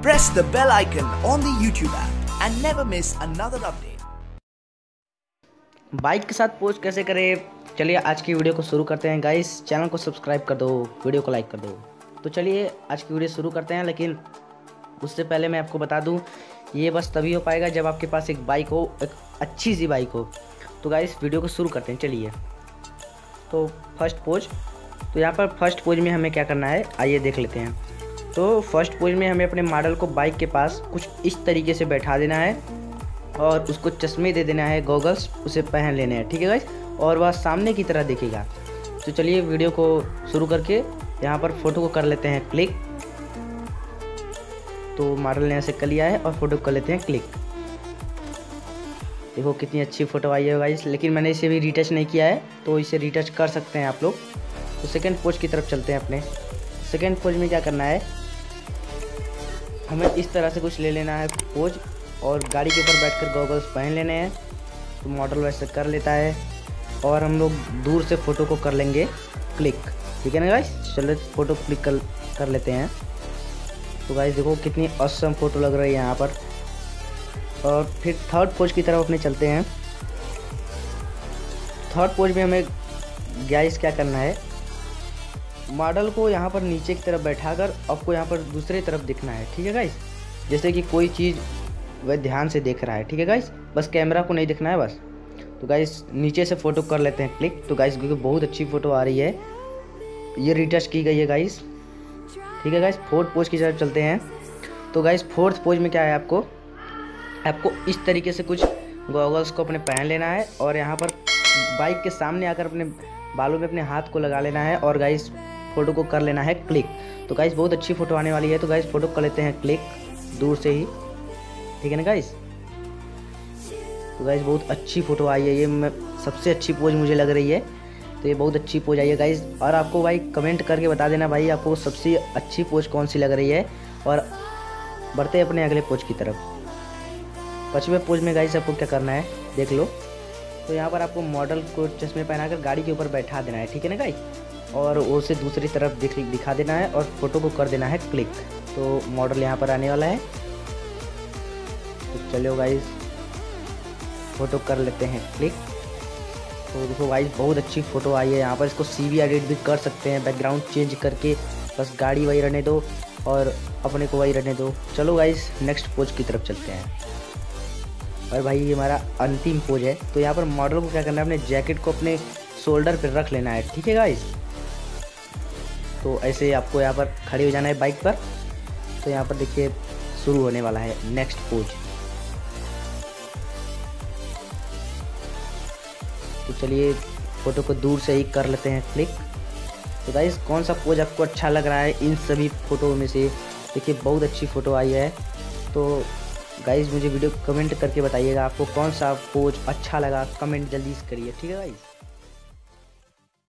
Press the bell icon on the YouTube app and never miss another update. Bike के साथ pose कैसे करें, चलिए आज की वीडियो को शुरू करते हैं गाइस। चैनल को सब्सक्राइब कर दो, वीडियो को लाइक कर दो। तो चलिए आज की वीडियो शुरू करते हैं, लेकिन उससे पहले मैं आपको बता दूं ये बस तभी हो पाएगा जब आपके पास एक बाइक हो, एक अच्छी सी बाइक हो। तो गाइस वीडियो को शुरू करते हैं। चलिए तो फर्स्ट पोज, तो यहाँ पर फर्स्ट पोज में हमें क्या करना है आइए देख लेते हैं। तो फर्स्ट पोज में हमें अपने मॉडल को बाइक के पास कुछ इस तरीके से बैठा देना है और उसको चश्मे दे देना है, गॉगल्स उसे पहन लेने हैं, ठीक है गाइस, और वह सामने की तरह दिखेगा। तो चलिए वीडियो को शुरू करके यहाँ पर फ़ोटो को कर लेते हैं क्लिक। तो मॉडल ने ऐसे कर लिया है और फ़ोटो कर लेते हैं क्लिक। देखो कितनी अच्छी फ़ोटो आई है गाइस, लेकिन मैंने इसे भी रीटच नहीं किया है, तो इसे रीटच कर सकते हैं आप लोग। तो सेकंड पोज की तरफ चलते हैं। अपने सेकंड पोज में क्या करना है, हमें इस तरह से कुछ ले लेना है पोज और गाड़ी के ऊपर बैठकर गॉगल्स पहन लेने हैं। तो मॉडल वैसे कर लेता है और हम लोग दूर से फ़ोटो को कर लेंगे क्लिक, ठीक है ना गाइस। चलो फ़ोटो क्लिक कर लेते हैं। तो गाइस देखो कितनी ऑसम फ़ोटो लग रही है यहाँ पर। और फिर थर्ड पोज की तरफ अपने चलते हैं। थर्ड पोज में हमें गाइस क्या करना है, मॉडल को यहाँ पर नीचे की तरफ बैठाकर आपको यहाँ पर दूसरी तरफ दिखना है, ठीक है गाइस। जैसे कि कोई चीज़ वह ध्यान से देख रहा है, ठीक है गाइस, बस कैमरा को नहीं दिखना है बस। तो गाइस नीचे से फ़ोटो कर लेते हैं क्लिक। तो गाइस क्योंकि बहुत अच्छी फ़ोटो आ रही है, ये रीटच की गई है गाइस, ठीक है गाइस। फोर्थ पोज की तरफ चलते हैं। तो गाइस फोर्थ पोज में क्या है, आपको इस तरीके से कुछ गॉगल्स को अपने पहन लेना है और यहाँ पर बाइक के सामने आकर अपने बालों में अपने हाथ को लगा लेना है और गाइस फ़ोटो को कर लेना है क्लिक। तो गाइस बहुत अच्छी फ़ोटो आने वाली है। तो गाइस फ़ोटो कर लेते हैं क्लिक दूर से ही, ठीक है ना गाइस। तो गाइस बहुत अच्छी फ़ोटो आई है, ये सबसे अच्छी पोज मुझे लग रही है। तो ये बहुत अच्छी पोज आई है गाइस। और आपको भाई कमेंट करके बता देना भाई आपको सबसे अच्छी पोज कौन सी लग रही है। और बढ़ते हैं अपने अगले पोज की तरफ। पांचवें पोज में गाइस आपको क्या करना है देख लो। तो यहाँ पर आपको मॉडल को चश्मे पहनाकर गाड़ी के ऊपर बैठा देना है, ठीक है ना गाइस, और उसे दूसरी तरफ दिखा देना है और फ़ोटो को कर देना है क्लिक। तो मॉडल यहाँ पर आने वाला है। तो चलो गाइस फ़ोटो कर लेते हैं क्लिक। तो देखो गाइस बहुत अच्छी फ़ोटो आई है यहाँ पर। इसको CV एडिट भी कर सकते हैं, बैकग्राउंड चेंज करके, बस गाड़ी वही रहने दो और अपने को वही रहने दो। चलो गाइस नेक्स्ट पोज की तरफ चलते हैं। और भाई ये हमारा अंतिम पोज है। तो यहाँ पर मॉडल को क्या करना है, अपने जैकेट को अपने शोल्डर पर रख लेना है, ठीक है गाइस। तो ऐसे आपको यहाँ पर खड़े हो जाना है बाइक पर। तो यहाँ पर देखिए शुरू होने वाला है नेक्स्ट पोज। तो चलिए फ़ोटो को दूर से ही कर लेते हैं क्लिक। तो गाइस कौन सा पोज आपको अच्छा लग रहा है इन सभी फ़ोटो में से, देखिए बहुत अच्छी फ़ोटो आई है। तो गाइस मुझे वीडियो कमेंट करके बताइएगा आपको कौन सा पोज अच्छा लगा, कमेंट जल्दी से करिए, ठीक है गाइस।